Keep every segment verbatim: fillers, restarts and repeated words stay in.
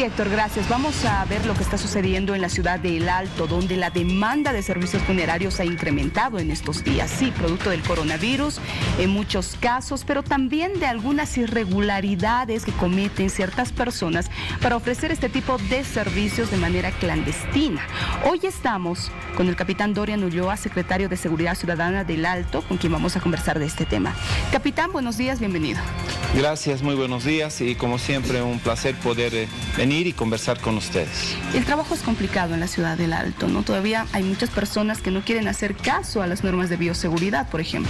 Héctor, gracias. Vamos a ver lo que está sucediendo en la ciudad de El Alto, donde la demanda de servicios funerarios ha incrementado en estos días. Sí, producto del coronavirus en muchos casos, pero también de algunas irregularidades que cometen ciertas personas para ofrecer este tipo de servicios de manera clandestina. Hoy estamos con el capitán Dorian Ulloa, secretario de Seguridad Ciudadana del Alto, con quien vamos a conversar de este tema. Capitán, buenos días, bienvenido. Gracias, muy buenos días y como siempre un placer poder eh, venir y conversar con ustedes. El trabajo es complicado en la ciudad del Alto, ¿no? Todavía hay muchas personas que no quieren hacer caso a las normas de bioseguridad, por ejemplo.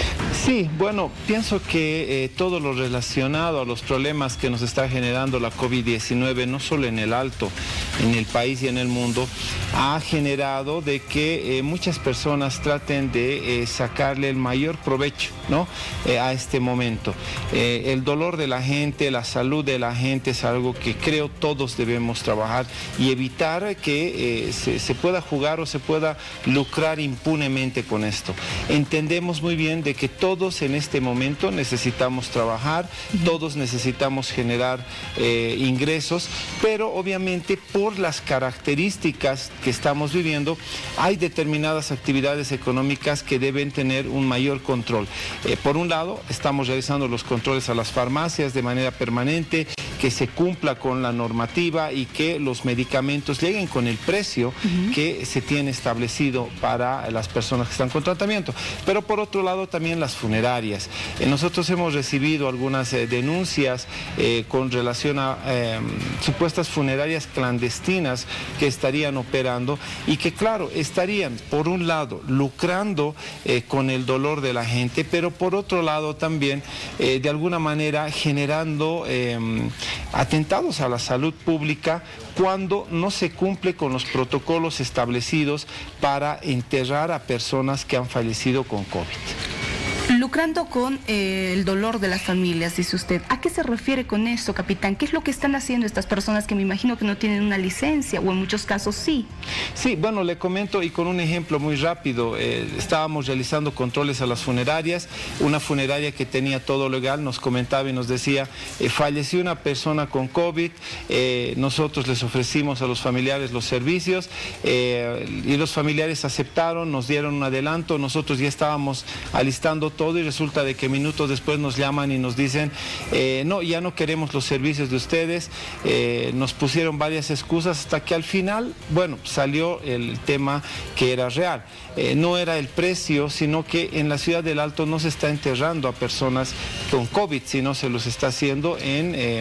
Sí, bueno, pienso que eh, todo lo relacionado a los problemas que nos está generando la COVID diecinueve, no solo en el Alto, en el país y en el mundo, ha generado de que eh, muchas personas traten de eh, sacarle el mayor provecho, ¿no? Eh, a este momento. Eh, el dolor de la gente, la salud de la gente es algo que creo todos debemos trabajar y evitar que eh, se, se pueda jugar o se pueda lucrar impunemente con esto. Entendemos muy bien de que todos en este momento necesitamos trabajar, todos necesitamos generar eh, ingresos, pero obviamente por las características que estamos viviendo, hay determinadas actividades económicas que deben tener un mayor control. Eh, por un lado, estamos realizando los controles a las farmacias de manera permanente, que se cumpla con la normativa y que los medicamentos lleguen con el precio uh-huh. que se tiene establecido para las personas que están con tratamiento. Pero por otro lado también las funerarias. Eh, nosotros hemos recibido algunas eh, denuncias eh, con relación a eh, supuestas funerarias clandestinas que estarían operando y que claro, estarían por un lado lucrando eh, con el dolor de la gente, pero por otro lado también eh, de alguna manera generando eh, atentados a la salud pública cuando no se cumple con los protocolos establecidos para enterrar a personas que han fallecido con COVID. Lucrando con eh, el dolor de las familias, dice usted. ¿A qué se refiere con eso, capitán? ¿Qué es lo que están haciendo estas personas que me imagino que no tienen una licencia o en muchos casos sí? Sí, bueno, le comento y con un ejemplo muy rápido. Eh, estábamos realizando controles a las funerarias. Una funeraria que tenía todo legal nos comentaba y nos decía, eh, falleció una persona con COVID, eh, nosotros les ofrecimos a los familiares los servicios eh, y los familiares aceptaron, nos dieron un adelanto, nosotros ya estábamos alistando todo y resulta de que minutos después nos llaman y nos dicen eh, no, ya no queremos los servicios de ustedes, eh, nos pusieron varias excusas hasta que al final, bueno, salió el tema que era real. Eh, no era el precio, sino que en la ciudad del Alto no se está enterrando a personas con COVID, sino se los está haciendo en, eh,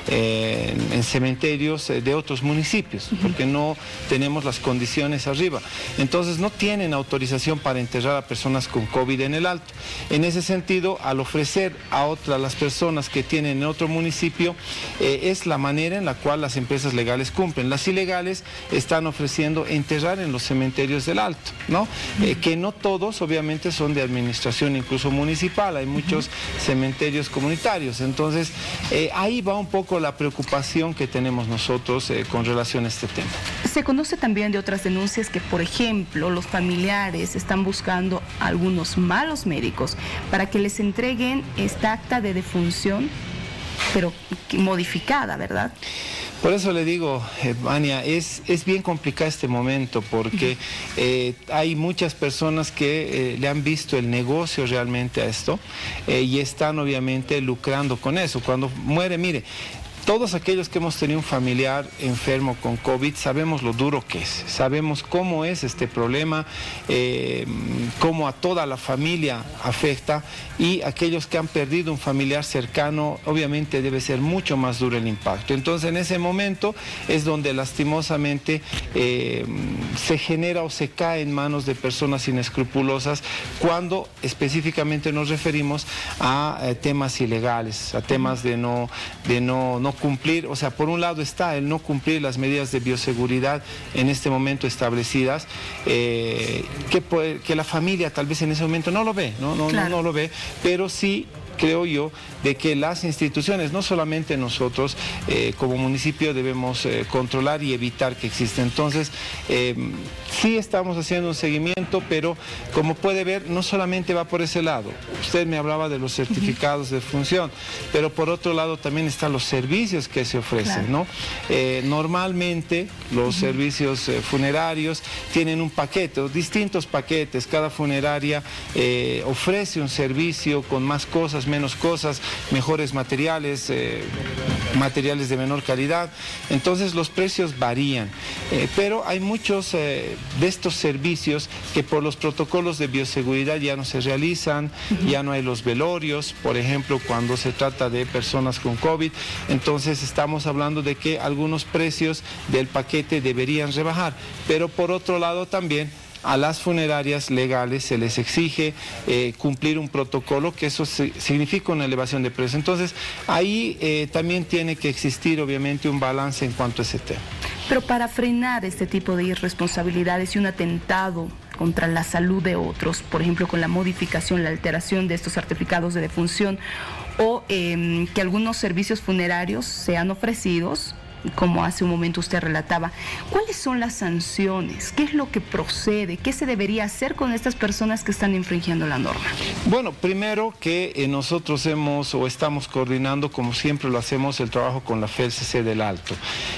eh, en cementerios de otros municipios, porque no tenemos las condiciones arriba. Entonces no tienen autorización para enterrar a personas con COVID en el Alto. En ese sentido, al ofrecer a otras las personas que tienen en otro municipio, eh, es la manera en la cual las empresas legales cumplen. Las ilegales están ofreciendo enterrar en los cementerios del Alto, ¿no? Eh, que no todos, obviamente, son de administración incluso municipal, hay muchos uh-huh. cementerios comunitarios. Entonces, eh, ahí va un poco la preocupación que tenemos nosotros eh, con relación a este tema. Se conoce también de otras denuncias que, por ejemplo, los familiares están buscando a algunos malos médicos para que les entreguen esta acta de defunción, pero modificada, ¿verdad? Por eso le digo, eh, Vania, es, es bien complicado este momento porque eh, hay muchas personas que eh, le han visto el negocio realmente a esto eh, y están obviamente lucrando con eso. Cuando muere, mire, todos aquellos que hemos tenido un familiar enfermo con COVID sabemos lo duro que es, sabemos cómo es este problema, eh, cómo a toda la familia afecta, y aquellos que han perdido un familiar cercano obviamente debe ser mucho más duro el impacto. Entonces en ese momento es donde lastimosamente eh, se genera o se cae en manos de personas inescrupulosas cuando específicamente nos referimos a eh, temas ilegales, a temas de no, de no, no cumplir. O sea, por un lado está el no cumplir las medidas de bioseguridad en este momento establecidas, eh, que, que la familia tal vez en ese momento no lo ve, no, no, claro. no, no lo ve, pero sí creo yo, de que las instituciones, no solamente nosotros eh, como municipio debemos eh, controlar y evitar que exista. Entonces, eh, sí estamos haciendo un seguimiento, pero como puede ver, no solamente va por ese lado. Usted me hablaba de los certificados de función, pero por otro lado también están los servicios que se ofrecen, claro, ¿no? Eh, normalmente los uh-huh. servicios eh, funerarios tienen un paquete, distintos paquetes, cada funeraria eh, ofrece un servicio con más cosas, menos cosas, mejores materiales, eh, materiales de menor calidad, entonces los precios varían, eh, pero hay muchos eh, de estos servicios que por los protocolos de bioseguridad ya no se realizan, uh-huh. ya no hay los velorios, por ejemplo, cuando se trata de personas con COVID, entonces estamos hablando de que algunos precios del paquete deberían rebajar, pero por otro lado también a las funerarias legales se les exige eh, cumplir un protocolo, que eso se, significa una elevación de precios. Entonces, ahí eh, también tiene que existir, obviamente, un balance en cuanto a ese tema. Pero para frenar este tipo de irresponsabilidades y un atentado contra la salud de otros, por ejemplo, con la modificación, la alteración de estos certificados de defunción, o eh, que algunos servicios funerarios sean ofrecidos, como hace un momento usted relataba, ¿cuáles son las sanciones? ¿Qué es lo que procede? ¿Qué se debería hacer con estas personas que están infringiendo la norma? Bueno, primero que eh, nosotros hemos o estamos coordinando, como siempre lo hacemos, el trabajo con la F E L C C del Alto.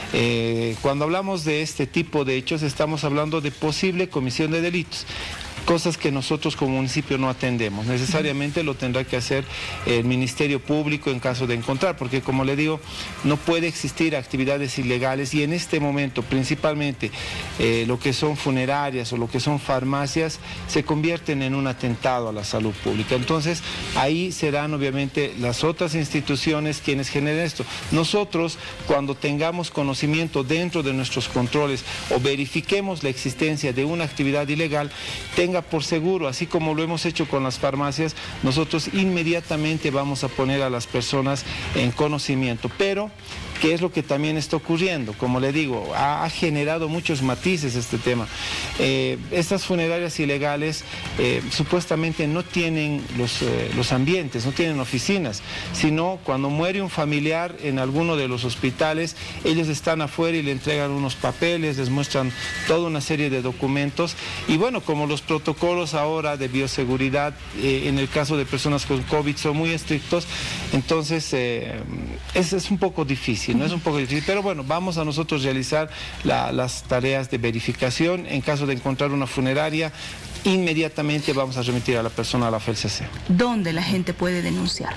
Eh, cuando hablamos de este tipo de hechos, estamos hablando de posible comisión de delitos, cosas que nosotros como municipio no atendemos. Necesariamente lo tendrá que hacer el Ministerio Público en caso de encontrar, porque como le digo, no puede existir actividades ilegales y en este momento principalmente eh, lo que son funerarias o lo que son farmacias se convierten en un atentado a la salud pública. Entonces ahí serán obviamente las otras instituciones quienes generen esto. Nosotros, cuando tengamos conocimiento dentro de nuestros controles o verifiquemos la existencia de una actividad ilegal, tenga por seguro, así como lo hemos hecho con las farmacias, nosotros inmediatamente vamos a poner a las personas en conocimiento. Pero ¿qué es lo que también está ocurriendo? Como le digo, ha, ha generado muchos matices este tema. Eh, estas funerarias ilegales eh, supuestamente no tienen los, eh, los ambientes, no tienen oficinas, sino cuando muere un familiar en alguno de los hospitales, ellos están afuera y le entregan unos papeles, les muestran toda una serie de documentos y bueno, como los protocolos ahora de bioseguridad eh, en el caso de personas con COVID son muy estrictos, entonces eh, es, es un poco difícil. No es un poco difícil, pero bueno, vamos a nosotros realizar la, las tareas de verificación. En caso de encontrar una funeraria, inmediatamente vamos a remitir a la persona a la F E L C C. ¿Dónde la gente puede denunciar?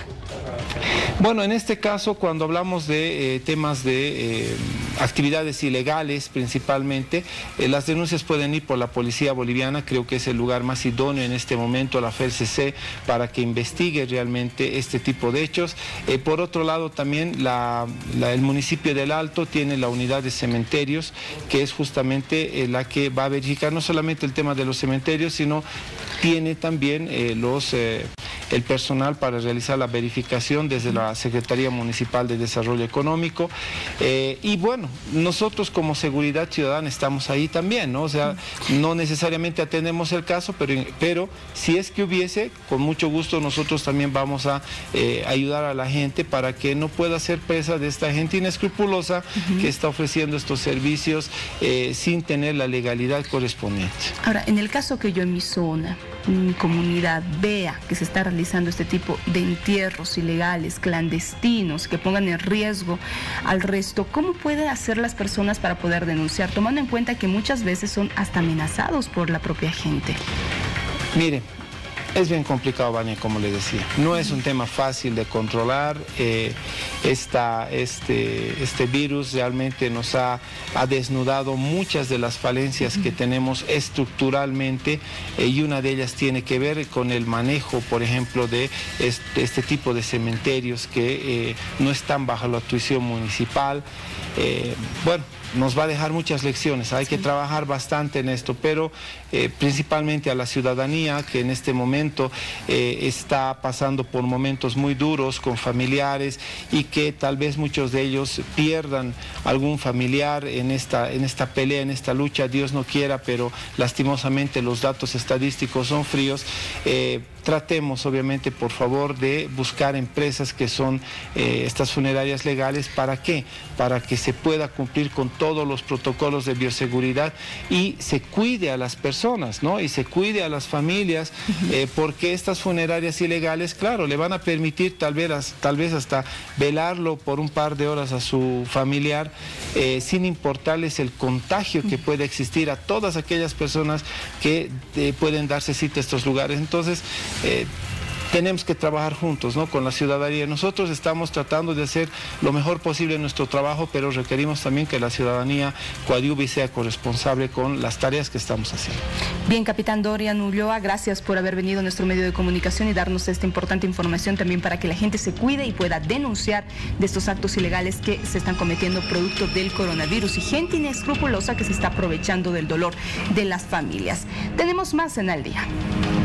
Bueno, en este caso, cuando hablamos de eh, temas de eh, actividades ilegales principalmente, eh, las denuncias pueden ir por la Policía Boliviana, creo que es el lugar más idóneo en este momento, la F E L C C, para que investigue realmente este tipo de hechos. Eh, por otro lado, también la, la, el municipio del Alto tiene la unidad de cementerios, que es justamente eh, la que va a verificar no solamente el tema de los cementerios, sino tiene también eh, los... Eh, el personal para realizar la verificación desde la Secretaría Municipal de Desarrollo Económico eh, y bueno, nosotros como Seguridad Ciudadana estamos ahí también, ¿no? O sea, no necesariamente atendemos el caso, pero, pero si es que hubiese, con mucho gusto nosotros también vamos a eh, ayudar a la gente para que no pueda ser presa de esta gente inescrupulosa uh-huh. que está ofreciendo estos servicios eh, sin tener la legalidad correspondiente. Ahora, en el caso que yo en mi zona, en mi comunidad, vea que se está realizando este tipo de entierros ilegales, clandestinos, que pongan en riesgo al resto, ¿cómo pueden hacer las personas para poder denunciar, tomando en cuenta que muchas veces son hasta amenazados por la propia gente? Mire, es bien complicado, Vania, como le decía. No es un tema fácil de controlar. Eh, esta, este, este virus realmente nos ha, ha desnudado muchas de las falencias que tenemos estructuralmente eh, y una de ellas tiene que ver con el manejo, por ejemplo, de este, este tipo de cementerios que eh, no están bajo la tuición municipal. Eh, bueno, nos va a dejar muchas lecciones, hay que trabajar bastante en esto, pero eh, principalmente a la ciudadanía que en este momento eh, está pasando por momentos muy duros con familiares y que tal vez muchos de ellos pierdan algún familiar en esta, en esta pelea, en esta lucha, Dios no quiera, pero lastimosamente los datos estadísticos son fríos. Eh, tratemos obviamente por favor de buscar empresas que son eh, estas funerarias legales. ¿Para qué? Para que se pueda cumplir con todos los protocolos de bioseguridad y se cuide a las personas, ¿no? Y se cuide a las familias, eh, porque estas funerarias ilegales, claro, le van a permitir tal vez, tal vez hasta velarlo por un par de horas a su familiar, eh, sin importarles el contagio que puede existir a todas aquellas personas que eh, pueden darse cita a estos lugares. Entonces, eh, tenemos que trabajar juntos, ¿no?, con la ciudadanía. Nosotros estamos tratando de hacer lo mejor posible en nuestro trabajo, pero requerimos también que la ciudadanía coadyuve y sea corresponsable con las tareas que estamos haciendo. Bien, capitán Dorian Ulloa, gracias por haber venido a nuestro medio de comunicación y darnos esta importante información también para que la gente se cuide y pueda denunciar de estos actos ilegales que se están cometiendo producto del coronavirus y gente inescrupulosa que se está aprovechando del dolor de las familias. Tenemos más en Al Día.